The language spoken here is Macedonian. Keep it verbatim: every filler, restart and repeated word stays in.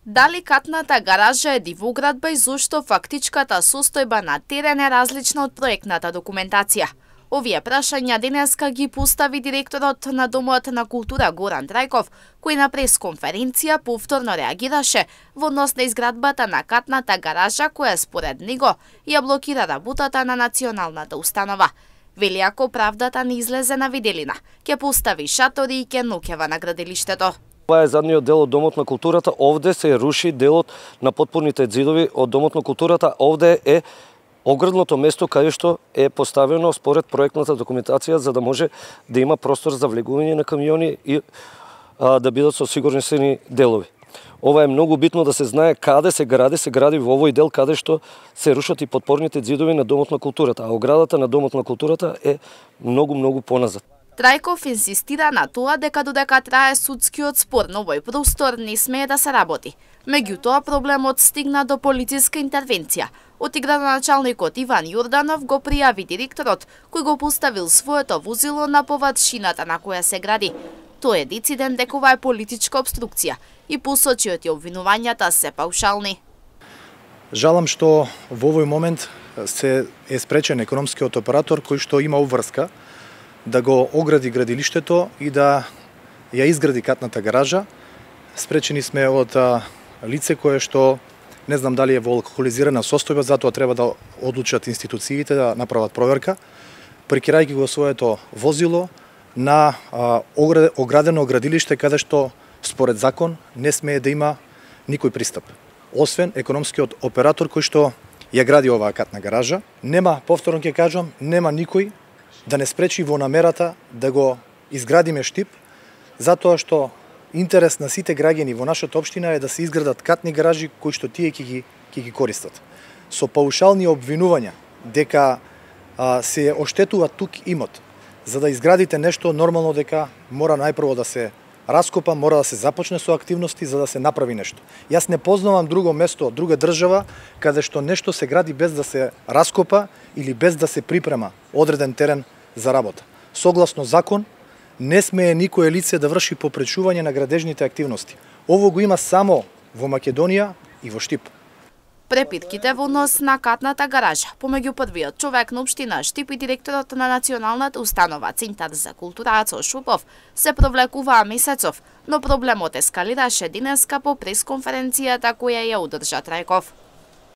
Дали катната гаража е дивоуградба и зошто фактичката состојба на терен е различна од проектната документација? Овие прашања денеска ги постави директорот на Домот на култура Горан Трајков, кој на пресконференција повторно реагираше во однос на изградбата на катната гаража која според него ја блокира работата на националната установа. Вели ако правдата не излезе на виделина, ќе постави шатори и ќе ноќева на градилиштето. Ова е задниот дел од Домот на културата. Овде се руши делот на потпорните ѕидови од Домот на културата. Овде е оградното место каде што е поставено според проектната документација за да може да има простор за влегување на камиони и а, да бидат со сигурносни делови. Ова е многу битно да се знае каде се гради, се гради во овој дел каде што се рушат и потпорните ѕидови на Домот на културата, а оградата на Домот на културата е многу многу поназад. Трајков инсистира на тоа дека додека трае судскиот спор на овој простор не смее да се работи. Меѓутоа проблемот стигна до полициска интервенција. Од градоначалникот Иван Јорданов го пријави директорот, кој го поставил своето возило на површината на која се гради. Тој е дециден дека ова е политичка обструкција и посочи оти обвинувањата се паушални. Жалам што во овој момент се е спречен економскиот оператор кој што има обврска да го огради градилиштето и да ја изгради катната гаража. Спречени сме од лице кое што не знам дали е во алкохолизирана состојба, затоа треба да одлучат институциите да направат проверка, прикирајќи го своето возило на оградено градилиште каде што според закон не смее да има никој пристап, освен економскиот оператор кој што ја гради оваа катна гаража. Нема, повторно ќе кажам, нема никој да не спречи во намерата да го изградиме Штип, затоа што интерес на сите граѓани во нашата општина е да се изградат катни гаражи кои што тие ќе ги, ќе ги користат. Со паушални обвинувања дека а, се оштетува тук имот, за да изградите нешто, нормално дека мора најпрво да се раскопа, мора да се започне со активности за да се направи нешто. Јас не познавам друго место, друга држава, каде што нешто се гради без да се раскопа или без да се припрема одреден терен за работа. Согласно закон, не смее никое лице да врши попречување на градежните активности. Ово го има само во Македонија и во Штип. Препитките во однос на катната гаража помеѓу првиот човек на општина Штип и директорот на националната установа Центар за култура Ацо Шупов се провлекуваа месецов, но проблемот ескалираше денеска по пресконференцијата која ја одржа Трајков.